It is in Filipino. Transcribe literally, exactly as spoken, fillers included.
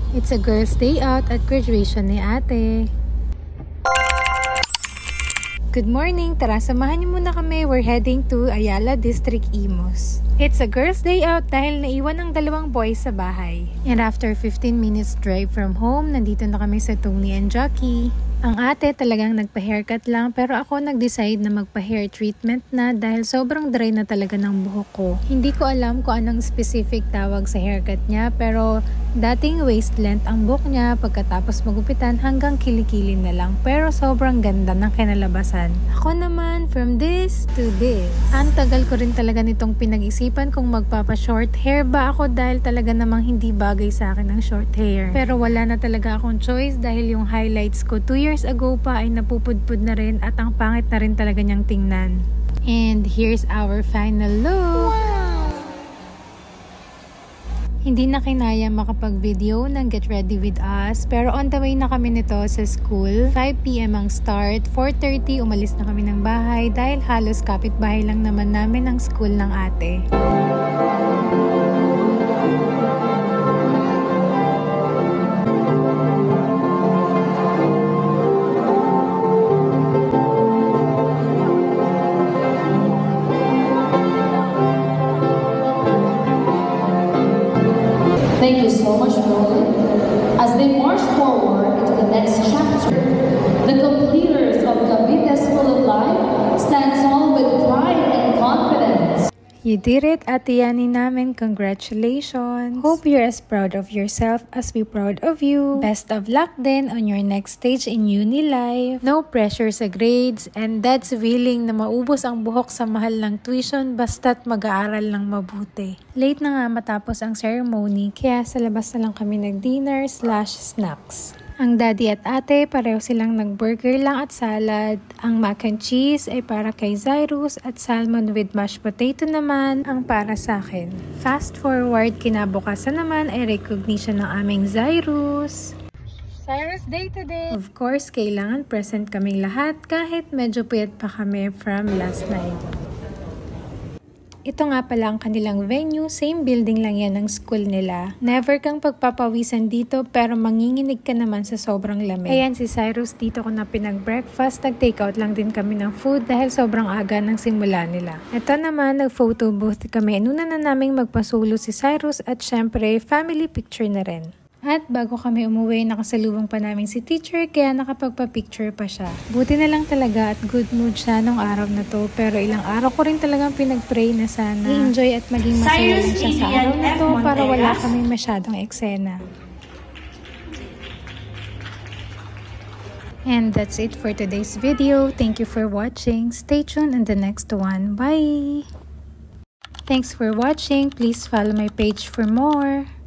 It's a girls' day out at graduation ni ate. Good morning! Tara, samahan niyo muna kami. We're heading to Ayala District, Imus. It's a girls' day out dahil naiwan ang dalawang boys sa bahay. And after fifteen minutes drive from home, nandito na kami sa Tony and Jockey. Ang ate talagang nagpa-haircut lang pero ako nag-decide na magpa-hair treatment na dahil sobrang dry na talaga ng buhok ko. Hindi ko alam kung anong specific tawag sa haircut niya pero dating waist length ang buhok niya pagkatapos magupitan hanggang kilikili na lang pero sobrang ganda ng kinalabasan. Ako naman from this to this. Ang tagal ko rin talaga nitong pinag-isipan kung magpapa-short hair ba ako dahil talaga namang hindi bagay sa akin ang short hair. Pero wala na talaga akong choice dahil yung highlights ko two years ago pa ay napupudpud na rin at ang pangit na rin talaga niyang tingnan. And here's our final look! Wow! Hindi na kinaya makapag-video ng Get Ready With Us pero on the way na kami nito sa school. five p m ang start, four thirty umalis na kami ng bahay dahil halos kapitbahay lang naman namin ang school ng ate. Thank you so much, Roland. As they march forward into the next chapter, the completers of Cavite School of Life stand tall with pride and confidence. You did it, Ate Yani namin. Congratulations! Hope you're as proud of yourself as we're proud of you. Best of luck din on your next stage in uni life. No pressure sa grades and dad's willing na maubos ang buhok sa mahal ng tuition basta't mag-aaral ng mabuti. Late na nga matapos ang ceremony kaya sa labas na lang kami nag-dinner slash snacks. Ang daddy at ate, pareho silang nag-burger lang at salad. Ang mac and cheese ay para kay Zyrus at salmon with mashed potato naman ang para sa akin. Fast forward, kinabukasan naman ay recognition ng aming Zyrus. Cyrus Day today! Of course, kailangan present kaming lahat kahit medyo puyat pa kami from last night. Ito nga pala ang kanilang venue, same building lang yan ng school nila. Never kang pagpapawisan dito pero manginginig ka naman sa sobrang lamig. Ayan si Cyrus, dito ko na pinag-breakfast, nag-takeout lang din kami ng food dahil sobrang aga ng simula nila. Ito naman, nag-photo booth kami. Inuna na naming magpasulo si Cyrus at syempre family picture na rin. At bago kami umuwi, nakasalubong pa namin si teacher kaya nakapagpa-picture pa siya. Buti na lang talaga at good mood siya nung araw na to pero ilang araw ko rin talagang pinag-pray na sana i-enjoy at maging masaya rin siya sa araw na to para wala kami masyadong eksena. And that's it for today's video. Thank you for watching. Stay tuned in the next one. Bye! Thanks for watching. Please follow my page for more.